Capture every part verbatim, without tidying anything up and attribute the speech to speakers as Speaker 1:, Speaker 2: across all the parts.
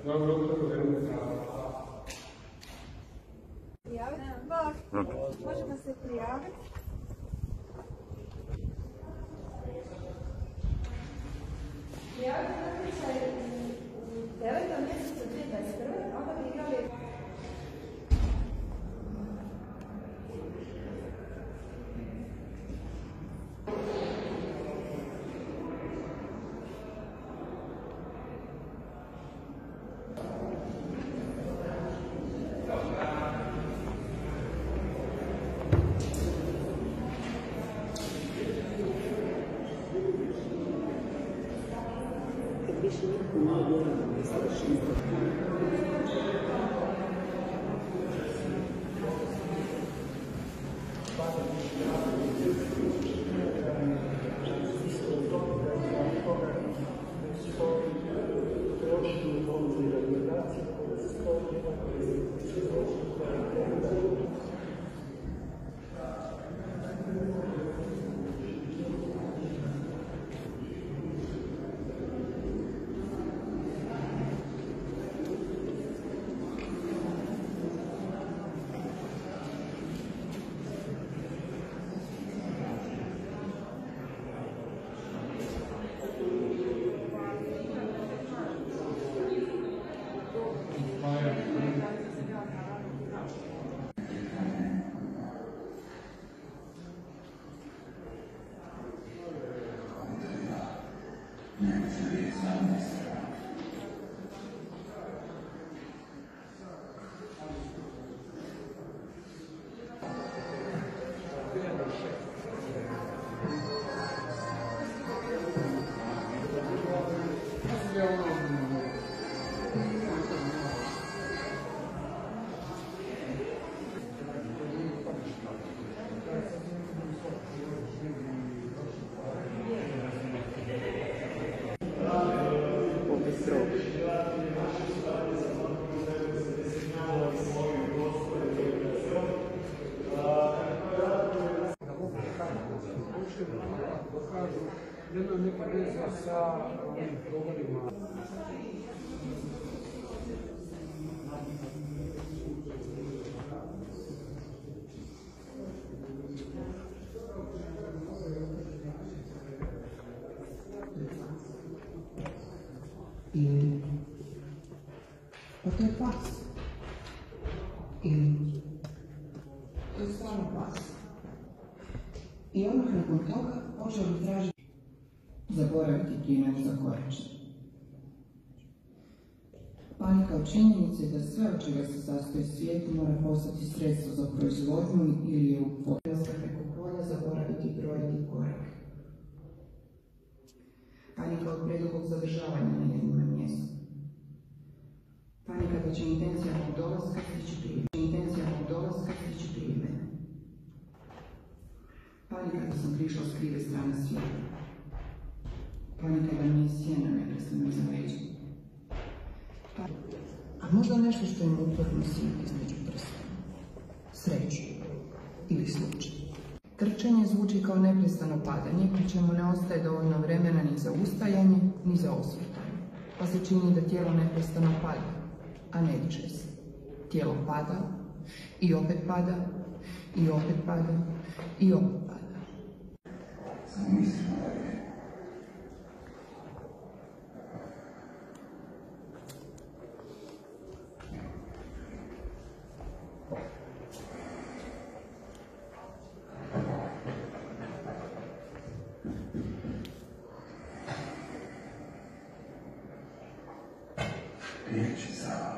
Speaker 1: Možemo se prijaviti. Prijaviti natječaj u devetom mjesecu dvije tisuće dvadeset prve. Onda bi igrali više niko nije vjerano da sluši.
Speaker 2: Nema neka veza sa ovim programima.
Speaker 3: I pa to je pas. I to je stvarno pas. I odmah nakon toga počeo bi tražiti zaboraviti prije nego zakorači. Panika u činjenici da sve od čega se sastoji svijet mora postati sredstvo za proizvodnju ili je u podnoska preko polja zaboraviti brojiti korake. Panika od predugog zadržavanja na jednom mjestu. Panika da će intencija mog dolaska stići prije. Intencija mog dolaska stići prije mene. Panika da sam prišla s krive strane svijeta. Panika da mi je sjena neprestano iza leđa. A možda nešto što im uporno sidi između prsta. Sreću ili slučaj. Trčanje zvuči kao neprestano padanje, pri čemu ne ostaje dovoljno vremena ni za ustajanje, ni za osvrtanje. Pa se čini da tijelo neprestano pada, a ne diže se. Tijelo pada, i opet pada, i opet pada, i opet pada. Samo mislim da je riječi za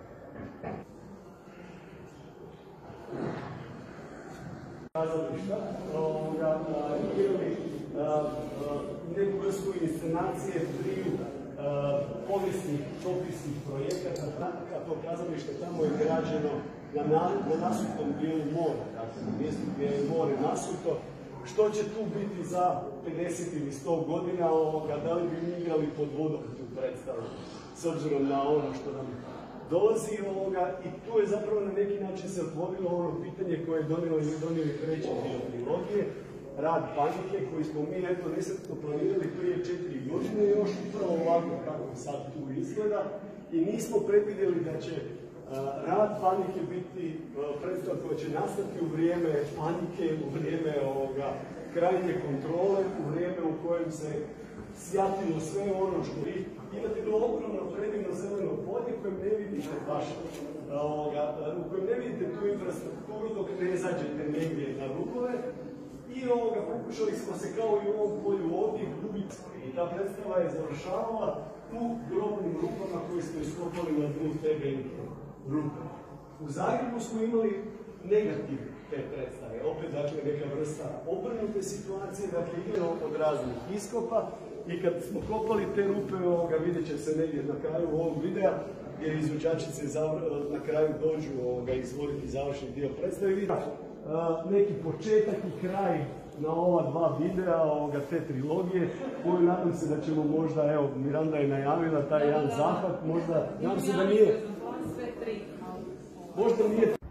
Speaker 4: kazališta igrali neku vrstu inscenacije triju povijesnih topisnih projekata. To kazalište tamo je građeno na, na, na nasutom dijelu mora, dakle na mjestu gdje je more nasuto. Što će tu biti za pedeset ili sto godina, ovoga, da li bi mi igrali pod vodom tu predstavu, s obzirom na ono što nam dolazi ovoga, i tu je zapravo na neki način se otvorilo ono pitanje koje je donijelo i donijeli treći dio trilogije, Rad panike, koji smo mi eto nesretno planirali prije četiri godine, još upravo ovako kako sad tu izgleda, i nismo predvidjeli da će rad panike biti predstava koja će nastati u vrijeme panike, u vrijeme ovoga krajnje kontrole, u vrijeme u kojem se sjatilo sve ono što vi imate do ogromno predivno zeleno polje kojem ne vidite baš, ovoga, u kojem ne vidite tu infrastrukturu dok ne zađete negdje na rubove. I ovoga, pokušali smo se kao i u ovom polju ovdje gubiti. I ta predstava je završavala tu grobnim rupama koje smo iskopali na dnu te velike rupe. U Zagrebu smo imali negativ te predstave. Opet, dakle, neka vrsta obrnute situacije, dakle, idemo od raznih iskopa. I kad smo kopali te rupe, ovoga, vidjet će se negdje na kraju ovog videa, jer izvođačice na kraju dođu ovoga, izvoditi završni dio predstave. Vidite uh, neki početak i kraj na ova dva videa ovoga, te trilogije, koju nadam se da ćemo možda, evo, Miranda je najavila taj jedan zahvat, možda, nadam se da nije, možda nije